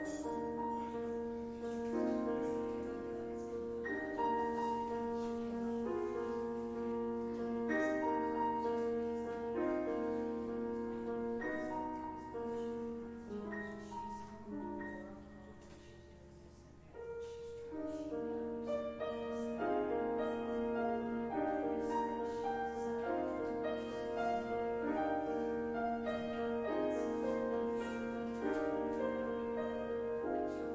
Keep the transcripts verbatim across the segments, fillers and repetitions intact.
Thank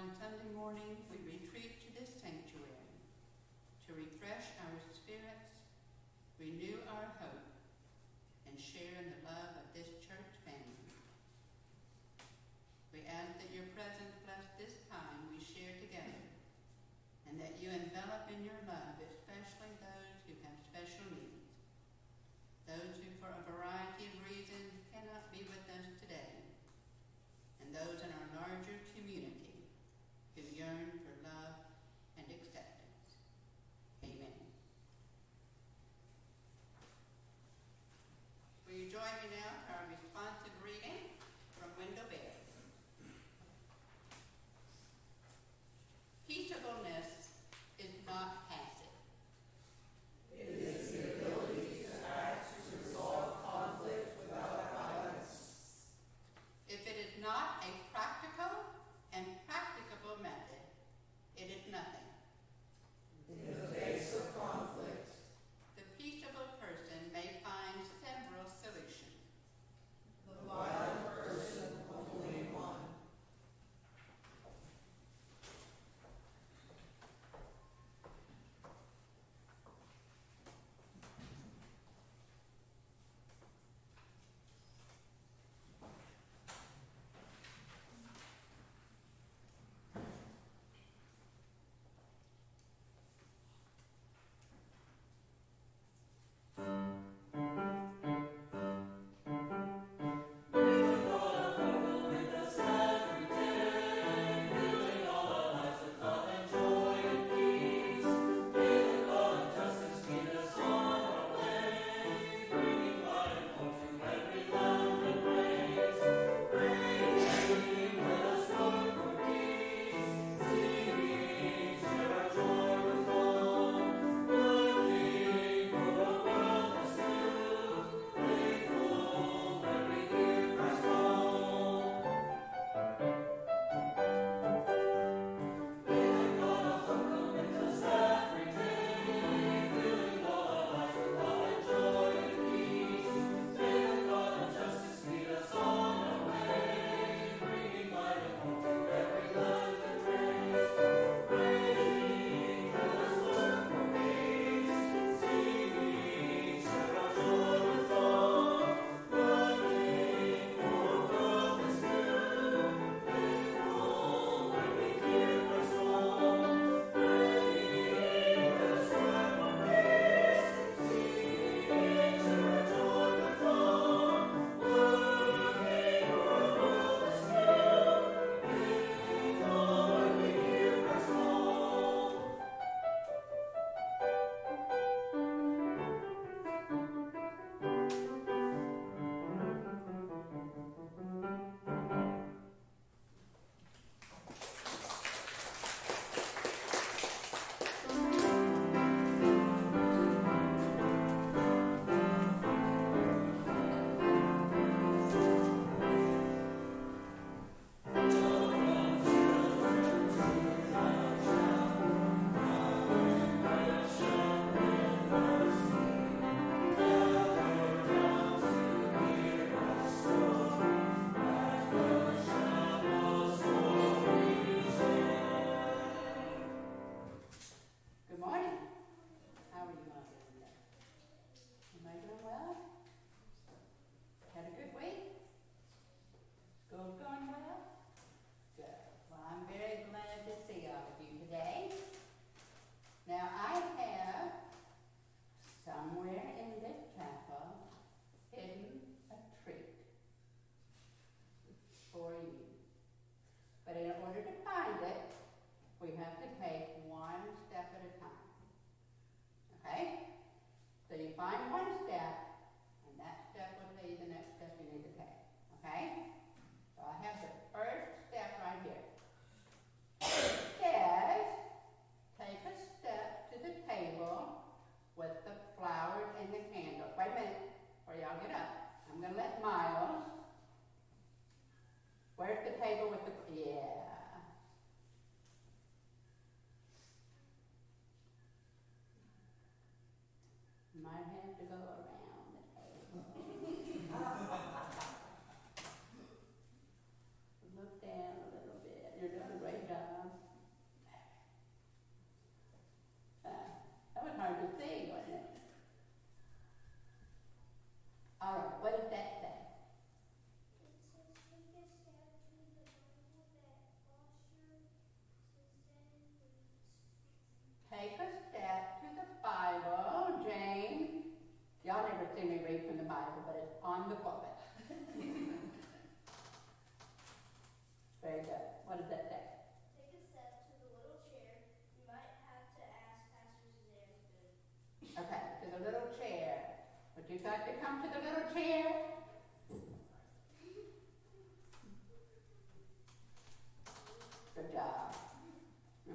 on Sunday morning, we retreat to this sanctuary to refresh our spirits, renew our hope, and share in the love of this church family. We ask that your presence bless this time we share together, and that you envelop in your love especially those who have special needs, those who for a variety of reasons cannot be with us today, and those in our larger community who yearn for love and acceptance. Amen.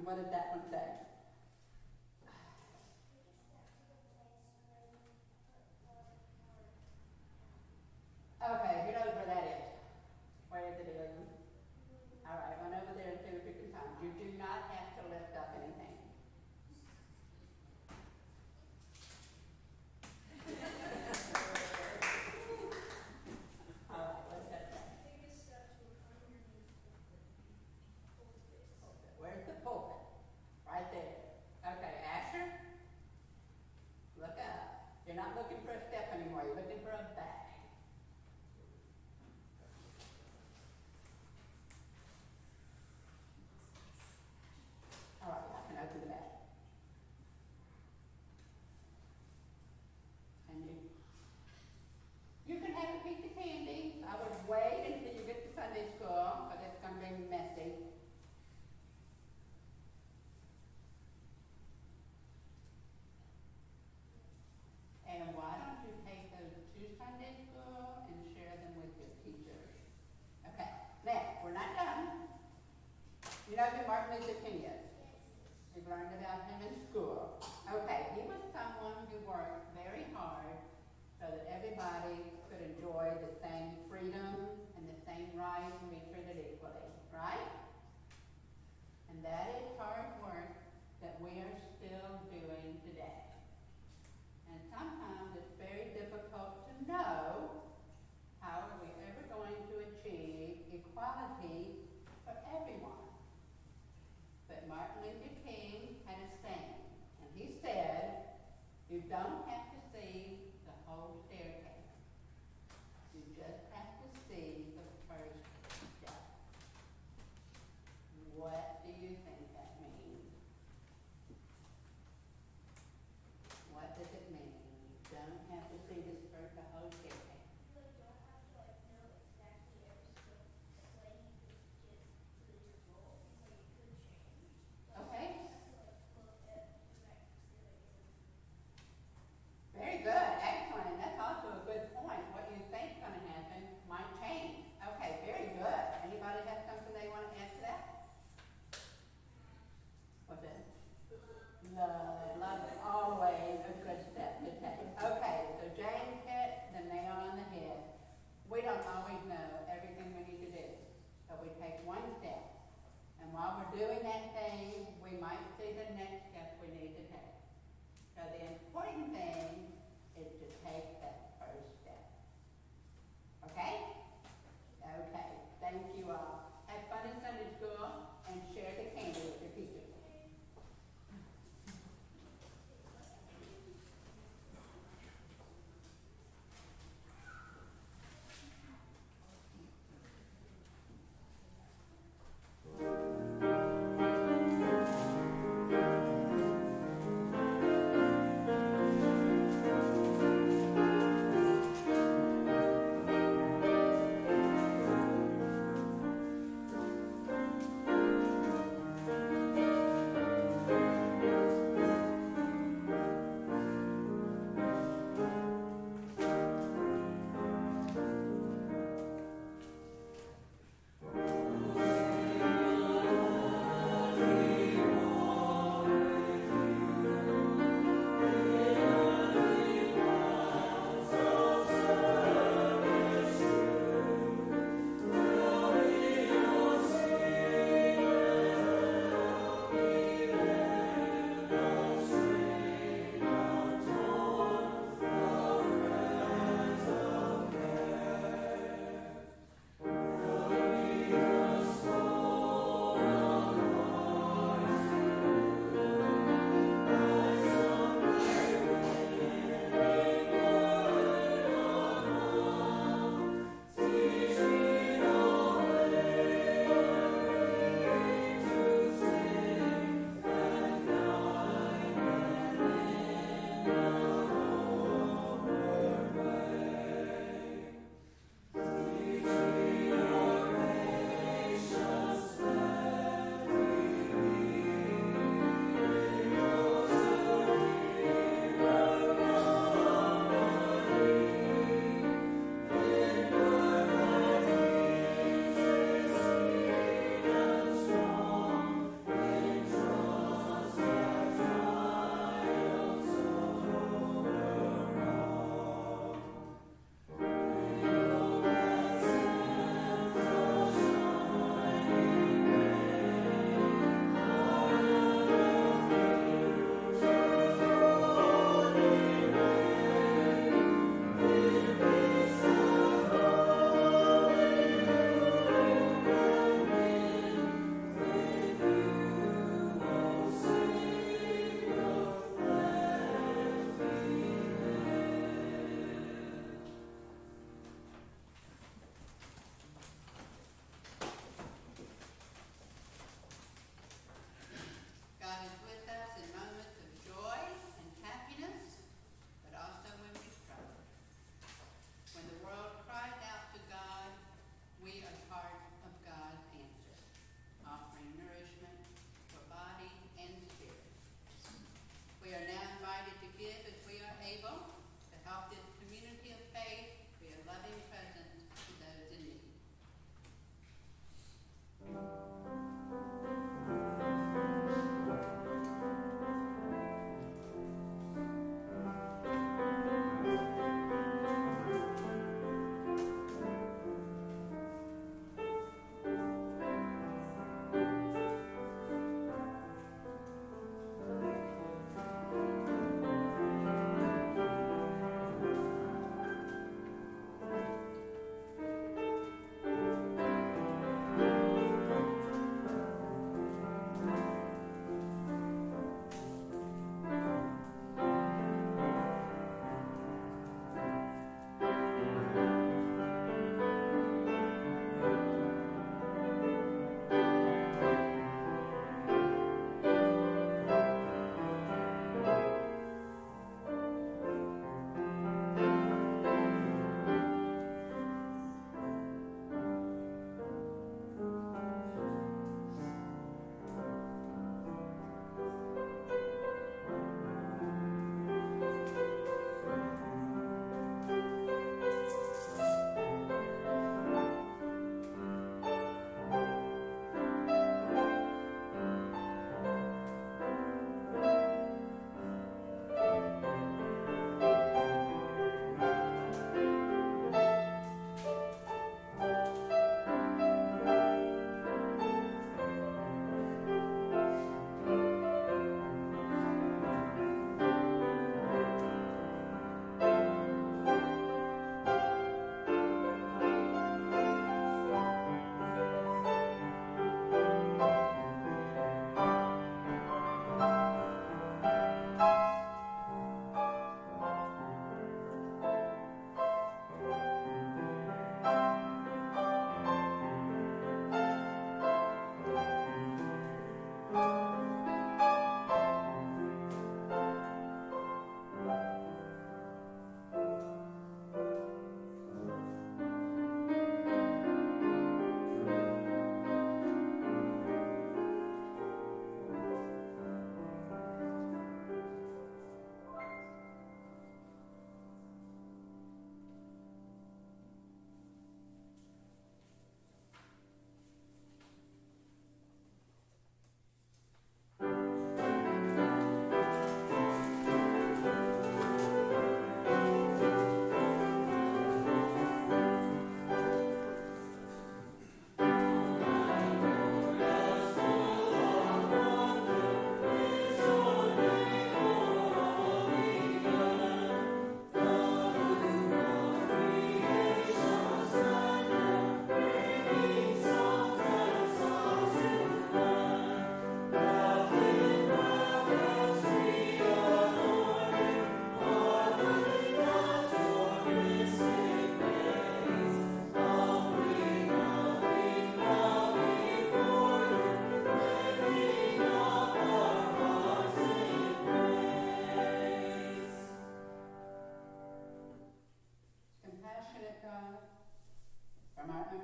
what did that one say? Okay, who knows where that is? Where is it, William? All right, run over there and see if you can find. You do not have to lift up anything. All right, what's that say? Where's the pulpit? Right there. Okay, Asher, look up. You're not looking for a step anymore. You're looking for a bag. All right, I can open the bag. And you, you can have a piece of candy. I would wait until you get to Sunday school, but it's going to be messy. And why don't you take those to Sunday school and share them with your teachers? Okay, now, we're not done. You know who Martin Luther King is? You've learned about him in school. Okay, he was someone who worked very hard so that everybody could enjoy the same freedom and the same rights and be treated equally, right? And that is hard work that we are still doing today. And sometimes it's very difficult to know how are we ever going to achieve equality for everyone. But Martin Luther King had a saying,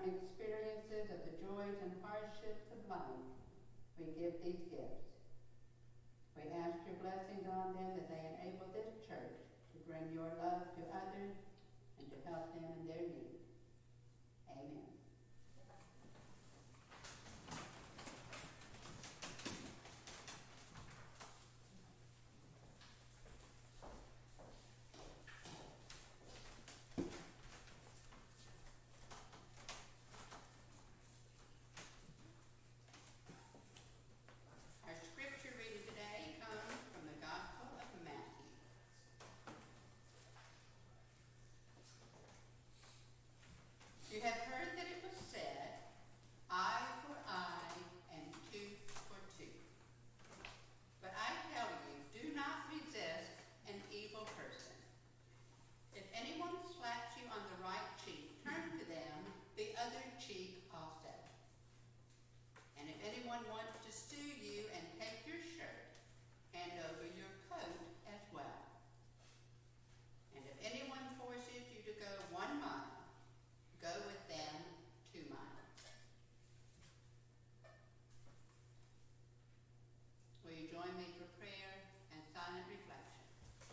from experiences of the joys and hardships of life, we give these gifts. We ask your blessings on them that they enable this church to bring your love to others and to help them in their need. Amen. Our scripture reading today comes from the Gospel of Matthew. You have heard that it was said, eye for eye and tooth for tooth. But I tell you, do not resist an evil person. If anyone slaps you on the right cheek, turn to them the other cheek also. And if anyone wants to sue you and take your shirt, hand over your coat as well. And if anyone forces you to go one mile, go with them two miles. Will you join me for prayer and silent reflection?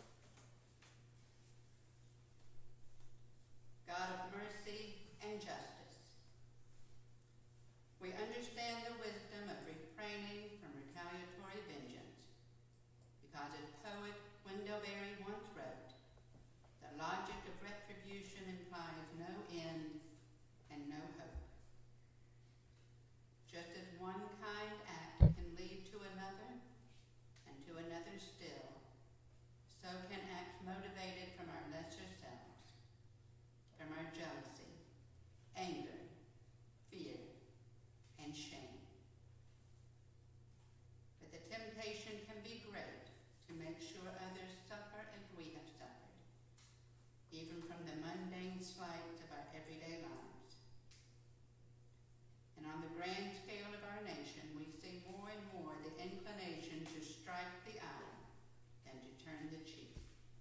God of mercy and justice, we understand the wisdom of refraining from retaliatory vengeance, because as poet Wendell Berry once wrote, the logic of retribution implies no end and no hope. Just as one kind act can lead to another, and to another still, so can acts motivated from our lesser selves, from our jealousy, anger, fear, and shame. But the temptation can be great to make sure others suffer as we have suffered, even from the mundane slights of our everyday lives. And on the grand scale of our nation, we see more and more the inclination to strike the eye than to turn the cheek.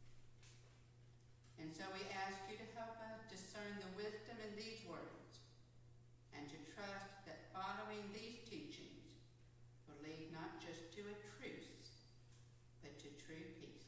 And so we ask you to help us discern the wisdom in these words, and to trust that following these teachings will lead not just to a truce, but to true peace.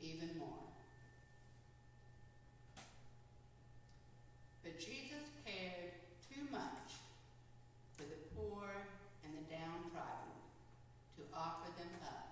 even more. But Jesus cared too much for the poor and the downtrodden to offer them up